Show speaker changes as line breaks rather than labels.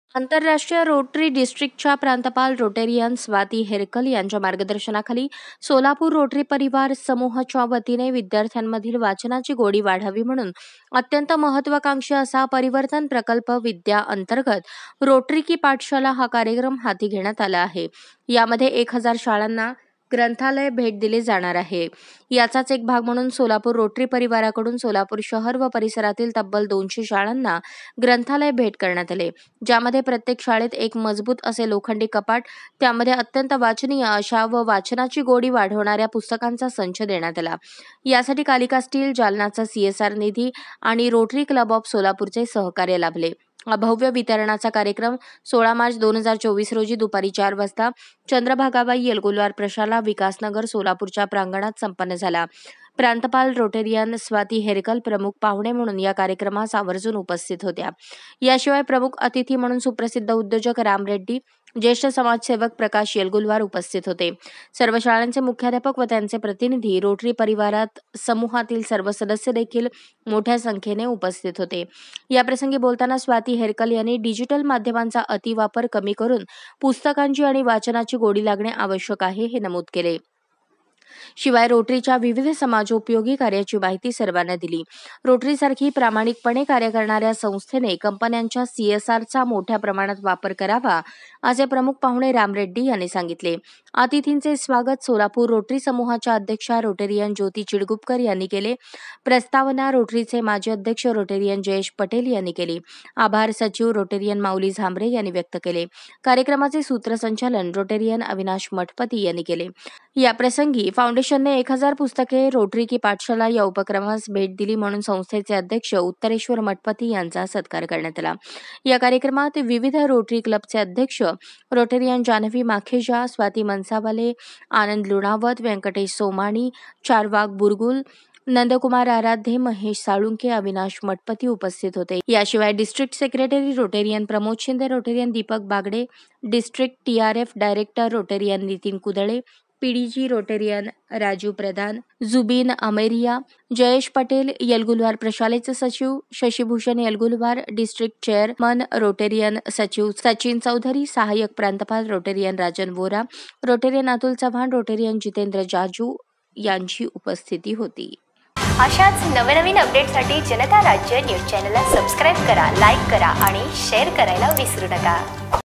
आंतरराष्ट्रीय रोटरी डिस्ट्रिक्टच्या प्रांतपाल रोटेरियन स्वाती हेरकल यांच्या मार्गदर्शनाखाली सोलापूर रोटरी परिवार समूहाच्या वतीने विद्यार्थ्यांमधील वाचनाची गोडी वाढावी म्हणून अत्यंत महत्त्वाकांक्षी असा परिवर्तन प्रकल्प विद्या अंतर्गत रोटरी की पाठशाला हा कार्यक्रम हाती घेण्यात आला आहे। यामध्ये 1000 शाळांना ग्रंथालय भेट दिले जाणार आहे। याचाच एक भाग म्हणून सोलापूर रोटरी परिवाराकडून सोलापूर शहर व परिसरातील तब्बल 200 शाळांना ग्रंथालय भेट करण्यात आले, ज्यामध्ये प्रत्येक शाळेत एक मजबूत असे लोखंडी कपाट, त्यामध्ये अत्यंत वाचनीय अशा व वाचनाची गोडी वाढवणाऱ्या पुस्तकांचा संच देण्यात आला। यासाठी कालिका स्टील, जालनाचा CSR निधी आणि रोटरी क्लब ऑफ सोलापूरचे सहकार्य लाभले। भव्य वितरणाचा कार्यक्रम 16 मार्च 2024 रोजी दुपारी 4 वाजता चंद्रभागाबाई येलगुलवार प्रशाला, विकासनगर, सोलापूरच्या प्रांगणात संपन्न झाला। प्रांतपाल रोटेरियन स्वाती हेरकल प्रमुख पाहुणे म्हणून या कार्यक्रमास आवर्जून उपस्थित होत्या। याशिवाय प्रमुख अतिथी म्हणून सुप्रसिद्ध उद्योजक राम रेड्डी, ज्येष्ठ समाजसेवक प्रकाश येलगुलवार उपस्थित होते। सर्व शाळांचे मुख्याध्यापक व त्यांचे प्रतिनिधी, रोटरी परिवारात समूहातील सर्व सदस्य देखील मोठ्या संख्येने उपस्थित होते। याप्रसंगी बोलताना स्वाती हेरकल यांनी डिजिटल माध्यमांचा अतिवापर कमी करून पुस्तकांची आणि वाचनाची गोडी लागणे आवश्यक आहे हे नमूद केले। शिवाय रोटरीच्या विविध समाजोपयोगी कार्याची माहिती सर्वांना दिली। रोटरीसारखी प्रामाणिकपणे कार्य करणाऱ्या संस्थेने कंपन्यांच्या CSRचा मोठ्या प्रमाणात वापर करावा, असे प्रमुख पाहुणे राम रेड्डी यांनी सांगितले। अतिथींचे स्वागत सोलापूर रोटरी समूहाच्या अध्यक्षा रोटेरियन ज्योती चिडगुपकर यांनी केले। प्रस्तावना रोटरीचे माजी अध्यक्ष रोटेरियन जयेश पटेल यांनी केली। आभार सचिव रोटेरियन माऊली झांबरे यांनी व्यक्त केले। कार्यक्रमाचे सूत्रसंचालन रोटेरियन अविनाश मठपती यांनी केले। या प्रसंगी फाउंडेशनने 1000 पुस्तके रोटरी की पाठशाला या उपक्रमास भेट दिली म्हणून संस्थेचे अध्यक्ष उत्तरेश्वर मठपती यांचा सत्कार करण्यात आला। या कार्यक्रमात विविध रोटरी क्लबचे अध्यक्ष रोटेरियन जानवी माखेजा, स्वाती मनसावाले, आनंद लुणावत, व्यंकटेश सोमाणी, चारवाग बुरगुल, नंदकुमार आराध्ये, महेश साळुंके, अविनाश मठपती उपस्थित होते। याशिवाय district secretary Rotarian Pramod Shinde, Rotarian Deepak Bagade, district TRF director Rotarian Nitin Kudale, PDG Rotarian Raju Pradhan, Zubin Ameria, Jayesh Patel, Yelgulwar प्रशालेचे सचिव Shashibhushan Yelgulwar, district chairman Rotarian सचिव सचिन चौधरी, सहाय्यक प्रांतपाल Rotarian Rajan Vora, Rotarian Atul Chavan, Rotarian Jitendra Jaju यांची उपस्थिती होती।
अशाच नवनवीन अपडेटसाठी जनता राज्य न्यूज चॅनलला सबस्क्राईब करा, लाईक करा आणि शेअर करायला विसरू नका।